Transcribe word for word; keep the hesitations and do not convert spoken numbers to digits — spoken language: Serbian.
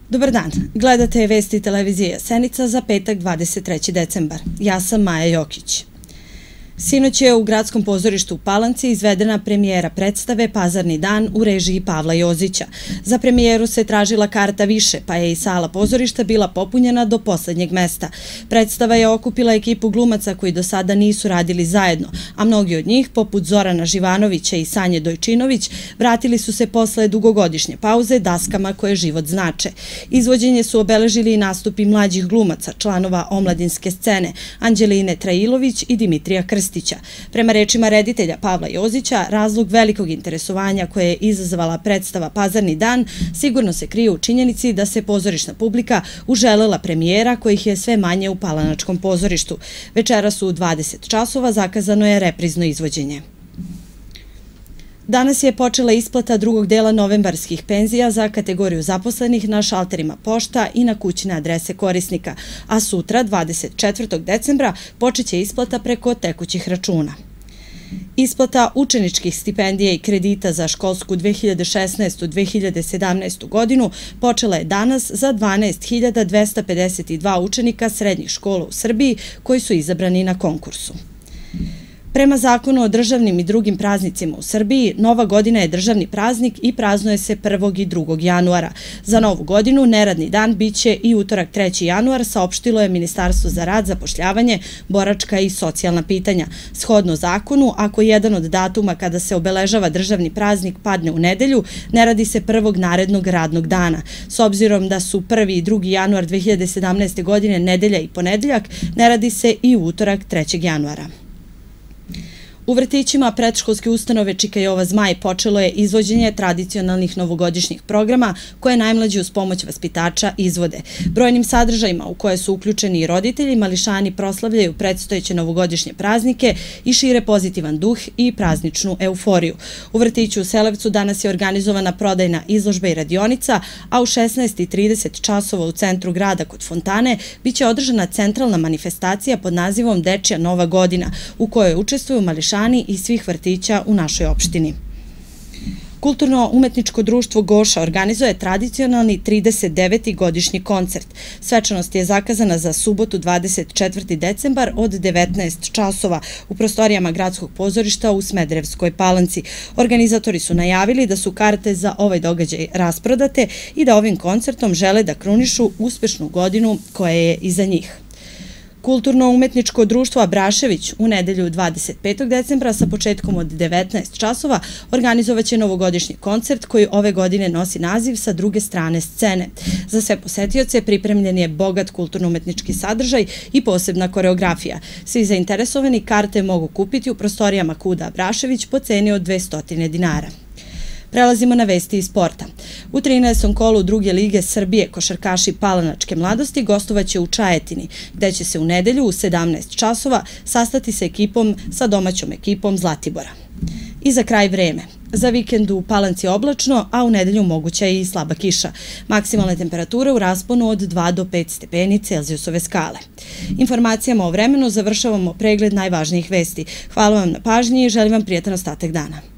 Dobar dan, gledate vesti televizije Jasenica za petak dvadeset treći decembar. Ja sam Maja Jokić. Sinoć je u Gradskom pozorištu u Palanci izvedena premijera predstave Pazarni dan u režiji Pavla Jozića. Za premijeru se tražila karta više, pa je i sala pozorišta bila popunjena do poslednjeg mesta. Predstava je okupila ekipu glumaca koji do sada nisu radili zajedno, a mnogi od njih, poput Zorana Živanovića i Sanje Dojčinović, vratili su se posle dugogodišnje pauze daskama koje život znače. Izvođenje su obeležili i nastupi mlađih glumaca, članova omladinske scene, Anđeline Trailović i Dimitrija Krstića. Prema rečima reditelja Pavla Jozića, razlog velikog interesovanja koje je izazvala predstava Pazarni dan sigurno se krije u činjenici da se pozorišna publika uželela premijera kojih je sve manje u Palanačkom pozorištu. Večeras u dvadeset časova zakazano je reprizno izvođenje. Danas je počela isplata drugog dela novembarskih penzija za kategoriju zaposlenih na šalterima pošta i na kućne adrese korisnika, a sutra, dvadeset četvrtog decembra, počeće isplata preko tekućih računa. Isplata učeničkih stipendija i kredita za školsku dve hiljade šesnaestu dve hiljade sedamnaestu. godinu počela je danas za dvanaest hiljada dvesta pedeset dva učenika srednjih škola u Srbiji koji su izabrani na konkursu. Prema zakonu o državnim i drugim praznicima u Srbiji, Nova godina je državni praznik i praznuje se prvog i drugog januara. Za Novu godinu neradni dan biće i utorak treći januar, saopštilo je Ministarstvo za rad, zapošljavanje, boračka i socijalna pitanja. Shodno zakonu, ako jedan od datuma kada se obeležava državni praznik padne u nedelju, ne radi se prvog narednog radnog dana. S obzirom da su prvi i drugi januar dve hiljade sedamnaeste. godine nedelja i ponedeljak, ne radi se i utorak trećeg januara. U vrtićima predškolske ustanove Čika Jova Zmaj počelo je izvođenje tradicionalnih novogodišnjih programa koje najmlađi uz pomoć vaspitača izvode. Brojnim sadržajima u koje su uključeni i roditelji, mališani proslavljaju predstojeće novogodišnje praznike i šire pozitivan duh i prazničnu euforiju. U vrtiću u Selevcu danas je organizovana prodajna izložba i radionica, a u šesnaest i trideset časova u centru grada kod Fontane biće održana centralna manifestacija pod nazivom Dečja Nova godina, u kojoj učestvuju mališani i svih vrtića u našoj opštini. Kulturno-umetničko društvo Goša organizuje tradicionalni trideset deveti godišnji koncert. Svečanost je zakazana za subotu dvadeset četvrti decembar od devetnaest časova u prostorijama Gradskog pozorišta u Smederevskoj Palanci. Organizatori su najavili da su karte za ovaj događaj rasprodate i da ovim koncertom žele da krunišu uspešnu godinu koja je iza njih. Kulturno-umetničko društvo Abrašević u nedelju dvadeset petog decembra sa početkom od devetnaest časova organizovaće novogodišnji koncert koji ove godine nosi naziv Sa druge strane scene. Za sve posetioce pripremljen je bogat kulturno-umetnički sadržaj i posebna koreografija. Svi zainteresovani karte mogu kupiti u prostorijama Kuda Abrašević po ceni od dvesta dinara. Prelazimo na vesti iz sporta. U trinaestom kolu druge lige Srbije košarkaši Palanačke mladosti gostovaće u Čajetini, gde će se u nedelju u sedamnaest časova sastati sa ekipom, sa domaćom ekipom Zlatibora. I za kraj vreme. Za vikend u Palanci oblačno, a u nedelju moguća je i slaba kiša. Maksimalne temperature u rasponu od dva do pet stepeni Celzijusove skale. Informacijama o vremenu završavamo pregled najvažnijih vesti. Hvala vam na pažnji i želim vam prijetan ostatak dana.